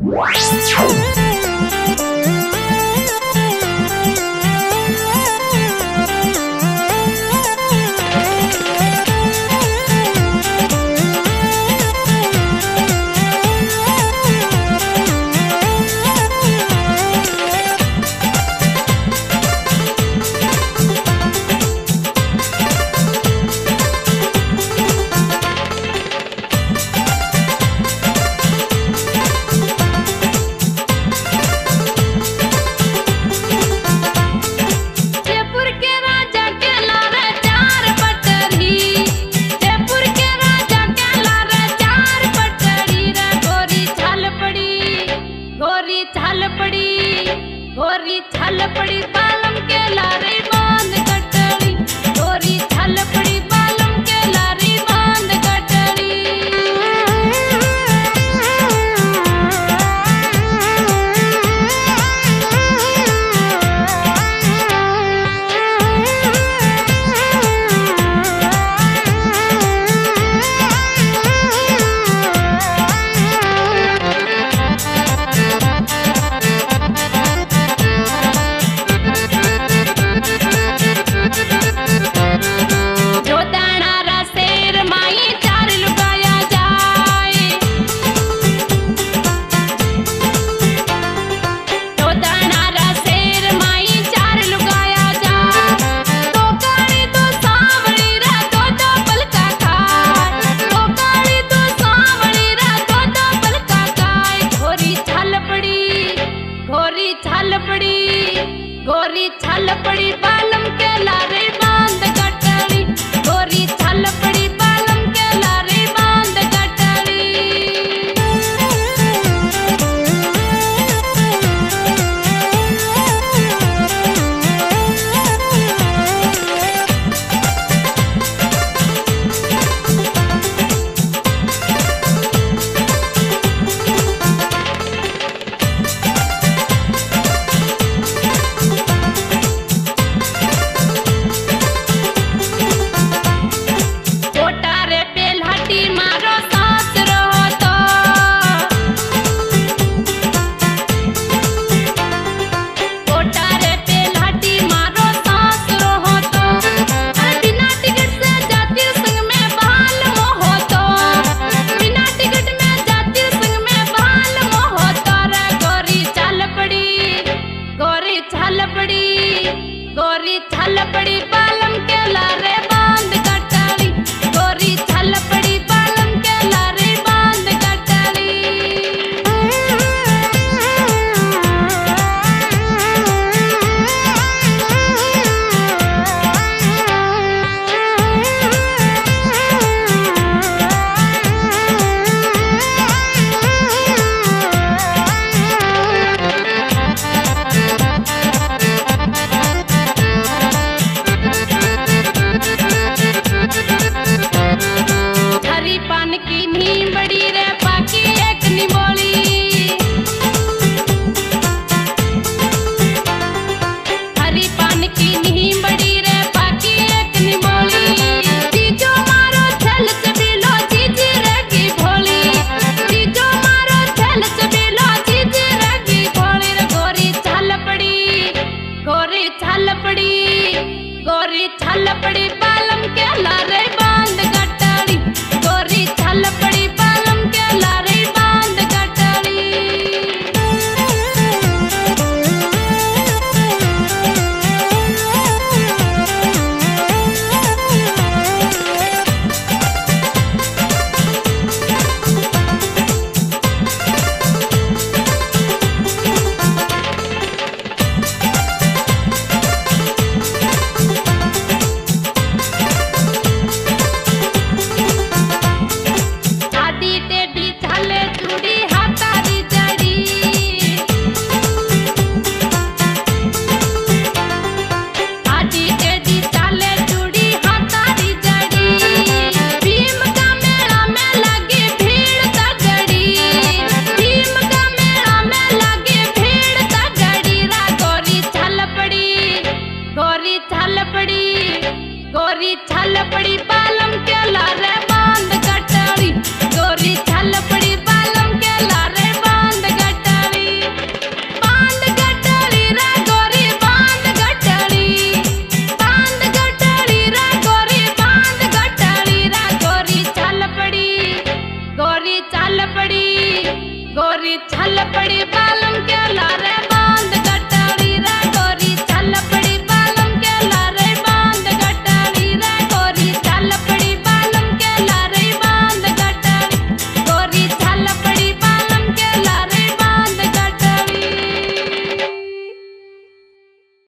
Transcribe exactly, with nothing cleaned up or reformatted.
गोरी छल पड़ी बालम के लारे बांध कटड़ी, गोरी छल पड़ी बालम के लारे बांध कटड़ी। गोरी छल पड़ी बालम के लारे बांध कटड़ी, गोरी छल पड़ी बालम के लारे बांध कटड़ी। गोरी छल पड़ी बालम के लारे बांध कटड़ी, गोरी छल पड़ी बालम के लारे बांध कटड़ी। की नीम बड़ी रे बाकी एक निमोली, हरी पान की नीम बड़ी रे बाकी एक निमोली। जीजो मारो छल चबीलो जीजी रगी भोली, जीजो मारो छल चबीलो जीजी रगी भोली। रे गोरी छल पड़ी, गोरी छल पड़ी, गोरी छल पड़ी बालम के लारे बांध कटड़ी, गोरी छल पड़ी। छल पड़ी बालम के लारे बांध कट